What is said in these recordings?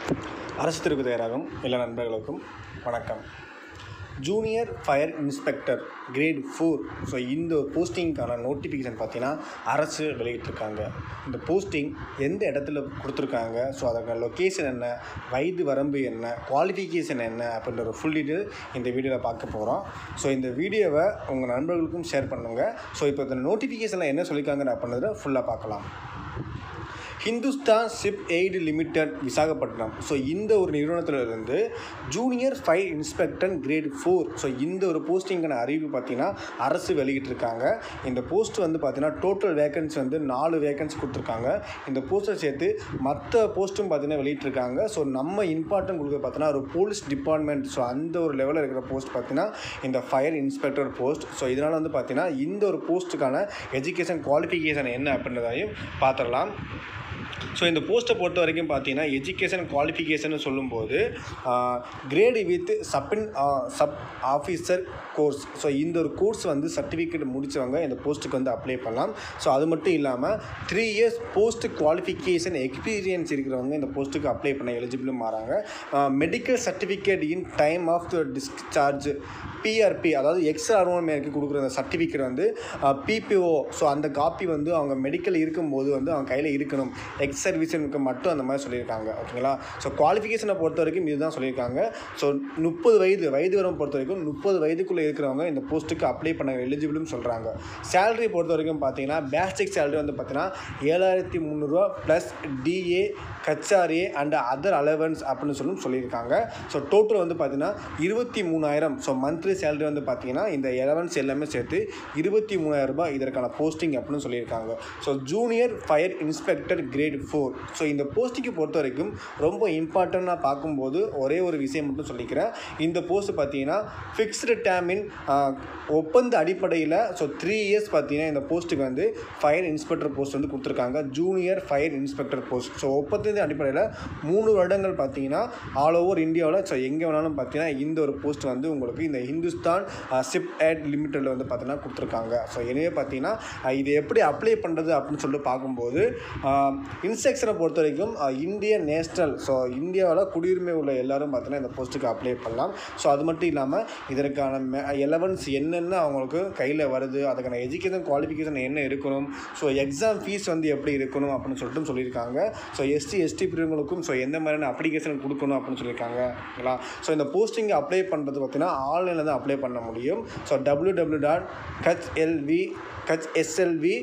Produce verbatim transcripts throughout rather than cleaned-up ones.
அரசு தேர்வுக்கு தயாராகும் எல்லா நண்பர்களுக்கும் வணக்கம். Junior fire inspector grade four. So இந்த போஸ்டிங்க்கான நோட்டிஃபிகேஷன் பார்த்தீங்கன்னா அரசு வெளியிட்டிருக்காங்க. இந்த போஸ்டிங் எந்த இடத்துல கொடுத்துருக்காங்க, ஸோ அதோட லொக்கேஷன் என்ன, வயது வரம்பு என்ன, குவாலிஃபிகேஷன் என்ன அப்படின்ற ஒரு ஃபுல் டீட்டெயில் இந்த வீடியோவில் பார்க்க போகிறோம். ஸோ இந்த வீடியோவை உங்கள் நண்பர்களுக்கும் ஷேர் பண்ணுங்கள். ஸோ இப்போ இந்த நோட்டிஃபிகேஷனில் என்ன சொல்லியிருக்காங்க அப்படின்றத ஃபுல்லாக பார்க்கலாம். Hindustan shipyard limited Visakhapatnam. So இந்த ஒரு நிறுவனத்திலிருந்து junior fire inspector grade four. So இந்த ஒரு போஸ்டிங்கான அறிவிப்பு பார்த்தீங்கன்னா அரசு வெளியிட்டிருக்காங்க. இந்த போஸ்ட் வந்து பார்த்தீங்கன்னா டோட்டல் வேகன்சி வந்து நாலு வேகன்சி கொடுத்துருக்காங்க. இந்த போஸ்ட்டை சேர்த்து மற்ற போஸ்ட்டும் பார்த்தீங்கன்னா வெளியிட்டிருக்காங்க. ஸோ நம்ம இம்பார்ட்டன்ட் கொடுக்க பார்த்தீங்கன்னா ஒரு போலீஸ் டிபார்ட்மெண்ட், ஸோ அந்த ஒரு லெவலில் இருக்கிற போஸ்ட் பார்த்தீங்கன்னா இந்த ஃபயர் இன்ஸ்பெக்டர் போஸ்ட். ஸோ இதனால் வந்து பார்த்தீங்கன்னா இந்த ஒரு போஸ்ட்டுக்கான எஜுகேஷன் குவாலிஃபிகேஷன் என்ன அப்படின்றதையும் பார்த்துடலாம். ஸோ இந்த போஸ்ட்டை பொறுத்த வரைக்கும் பார்த்தீங்கன்னா எஜுகேஷன் குவாலிஃபிகேஷன் சொல்லும்போது கிரேடு வித் சப்பின் சப் ஆஃபீஸர் கோர்ஸ். ஸோ இந்த ஒரு கோர்ஸ் வந்து சர்டிஃபிகேட் முடித்தவங்க இந்த போஸ்ட்டுக்கு வந்து அப்ளை பண்ணலாம். ஸோ அது மட்டும் இல்லாமல் three years post qualification experience இருக்கிறவங்க இந்த போஸ்ட்டுக்கு அப்ளை பண்ண எலிஜிபிளும் மாறாங்க. Medical certificate in time of the discharge பிஆர்பி, அதாவது எக்ஸ்ட்ரா அருவமனைக்கு கொடுக்குற அந்த சர்டிஃபிகேட் வந்து பிபிஓ. ஸோ அந்த காப்பி வந்து அவங்க மெடிக்கல் இருக்கும்போது வந்து அவங்க கையில் இருக்கணும். எக்ஸ் சர்வீஸனுக்கு மட்டும் அந்த மாதிரி சொல்லியிருக்காங்க. ஓகேங்களா? ஸோ குவாலிஃபிகேஷனை பொறுத்த வரைக்கும் இதுதான் சொல்லியிருக்காங்க. ஸோ முப்பது வயது வயது வரம் பொறுத்த வரைக்கும் முப்பது வயதுக்குள்ளே இருக்கிறவங்க இந்த போஸ்ட்டுக்கு அப்ளை பண்ண எலிஜிபிளும் சொல்கிறாங்க. சேலரி பொறுத்த வரைக்கும் பார்த்தீங்கன்னா பேசிக் சேலரி வந்து பார்த்தீங்கன்னா ஏழாயிரத்தி முந்நூறுரூவா plus DA HRA and other allowance அப்படின்னு சொல்லி சொல்லியிருக்காங்க. ஸோ டோட்டல் வந்து பார்த்தீங்கன்னா இருபத்தி மூணாயிரம். ஸோ மந்த்லி சேலரி வந்து பார்த்தீங்கன்னா இந்த எலவன்ஸ் எல்லாமே சேர்த்து இருபத்தி மூணாயிரம் ரூபாய் இதற்கான போஸ்டிங் அப்படின்னு சொல்லியிருக்காங்க. So junior fire inspector grade four. So இந்த போஸ்டிங்கை பொறுத்த வரைக்கும் ரொம்ப இம்பார்ட்டண்ட்டாக பார்க்கும்போது ஒரே ஒரு விஷயம் மட்டும் சொல்லிக்கிறேன். இந்த போஸ்ட் பார்த்தீங்கன்னா ஃபிக்ஸ்டு டேமின் ஒப்பந்த அடிப்படையில் ஸோ த்ரீ இயர்ஸ் பார்த்தீங்கன்னா இந்த போஸ்ட்டுக்கு வந்து ஃபயர் இன்ஸ்பெக்டர் போஸ்ட் வந்து கொடுத்துருக்காங்க. Junior fire inspector post. So ஒப்பந்தத்தின் அடிப்படையில் மூணு வருடங்கள் பார்த்தீங்கன்னா ஆல் ஓவர் இந்தியாவில் ஸோ எங்கே வேணாலும் பார்த்தீங்கன்னா இந்த ஒரு போஸ்ட் வந்து உங்களுக்கு இந்த ஹிந்துஸ்தான் ஷிப் எய்ட் லிமிடெடில் வந்து பார்த்தீங்கன்னா கொடுத்துருக்காங்க. ஸோ எனவே பார்த்தீங்கன்னா இது எப்படி அப்ளை பண்ணுறது அப்படின்னு சொல்லிட்டு பார்க்கும்போது இன்ஸ்ட்ரக்ஷனை பொறுத்த வரைக்கும் இந்தியன் நேஷ்னல், ஸோ இந்தியாவில் குடியுரிமை உள்ள எல்லாரும் பார்த்தீங்கன்னா இந்த போஸ்ட்டுக்கு அப்ளை பண்ணலாம். ஸோ அது மட்டும் இல்லாமல் இதற்கான எலவன்ஸ் என்னென்ன அவங்களுக்கு கையில் வருது, அதுக்கான எஜுகேஷன் குவாலிஃபிகேஷன் என்ன இருக்கணும், ஸோ எக்ஸாம் ஃபீஸ் வந்து எப்படி இருக்கணும் அப்படின்னு சொல்லிட்டு சொல்லியிருக்காங்க. ஸோ எஸ்டி எஸ்டி பிரிவுகளுக்கும் ஸோ எந்த மாதிரியான அப்ளிகேஷன் கொடுக்கணும் அப்படின்னு சொல்லியிருக்காங்க. ஓகேங்களா? ஸோ இந்த போஸ்டிங்கை அப்ளை பண்ணுறது பார்த்தீங்கன்னா ஆன்லைனில் தான் அப்ளை பண்ண முடியும். So W W dot HLV HSLV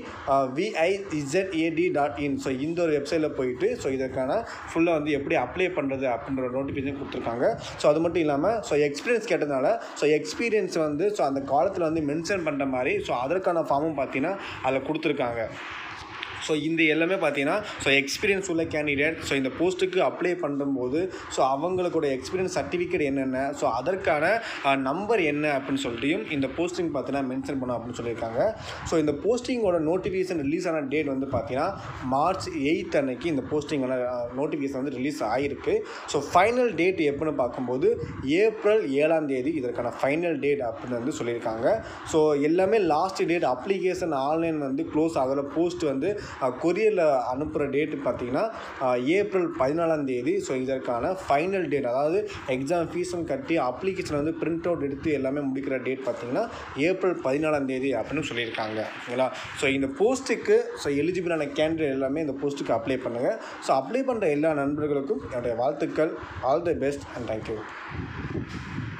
விஐஇசட்ஏடி டாட் இன். ஸோ இந்த ஒரு வெப்சைட்டில் போயிட்டு ஸோ இதற்கான ஃபுல்லாக வந்து எப்படி அப்ளை பண்ணுறது அப்படின்ற ஒரு நோட்டிஃபிகேஷன் கொடுத்துருக்காங்க. ஸோ அது மட்டும் இல்லாமல் ஸோ எக்ஸ்பீரியன்ஸ் கேட்டதுனால ஸோ எக்ஸ்பீரியன்ஸ் வந்து ஸோ அந்த காலத்தில் வந்து மென்ஷன் பண்ணுற மாதிரி ஸோ அதற்கான ஃபார்மும் பார்த்தீங்கன்னா அதில் கொடுத்துருக்காங்க. ஸோ இந்த எல்லாமே பார்த்தீங்கன்னா ஸோ எக்ஸ்பீரியன்ஸ் உள்ள கேண்டிடேட் ஸோ இந்த போஸ்ட்டுக்கு அப்ளை பண்ணும்போது ஸோ அவங்களுடைய எக்ஸ்பீரியன்ஸ் சர்டிஃபிகேட் என்னென்ன, ஸோ அதற்கான நம்பர் என்ன அப்படின்னு சொல்லியும் இந்த போஸ்டிங் பார்த்தீங்கன்னா மென்ஷன் பண்ணோம் அப்படின்னு சொல்லியிருக்காங்க. ஸோ இந்த போஸ்டிங்கோட நோட்டிஃபிகேஷன் ரிலீஸ் ஆன டேட் வந்து பார்த்தீங்கன்னா மார்ச் எயித் அன்னைக்கு இந்த போஸ்டிங்கோட நோட்டிஃபிகேஷன் வந்து ரிலீஸ் ஆகிருக்கு. ஸோ ஃபைனல் டேட் எப்படின்னு பார்க்கும்போது ஏப்ரல் ஏழாம் தேதி இதற்கான ஃபைனல் டேட் அப்படின்னு வந்து சொல்லியிருக்காங்க. ஸோ எல்லாமே லாஸ்ட் டேட் அப்ளிகேஷன் ஆன்லைன் வந்து க்ளோஸ் ஆகிற போஸ்ட் வந்து கொரியரில் அனுப்புகிற டேட்டு பார்த்தீங்கன்னா ஏப்ரல் பதினாலாம் தேதி. ஸோ இதற்கான ஃபைனல் டேட், அதாவது எக்ஸாம் ஃபீஸும் கட்டி அப்ளிகேஷன் வந்து பிரிண்ட் அவுட் எடுத்து எல்லாமே முடிக்கிற டேட் பார்த்தீங்கன்னா ஏப்ரல் பதினாலாம் தேதி அப்படின்னு சொல்லியிருக்காங்க. ஓகேங்களா? ஸோ இந்த போஸ்ட்டுக்கு ஸோ எலிஜிபிளான கேண்டிடேட் எல்லாமே இந்த போஸ்ட்டுக்கு அப்ளை பண்ணுங்கள். ஸோ அப்ளை பண்ணுற எல்லா நண்பர்களுக்கும் என்னுடைய வாழ்த்துக்கள். All the best and thank you.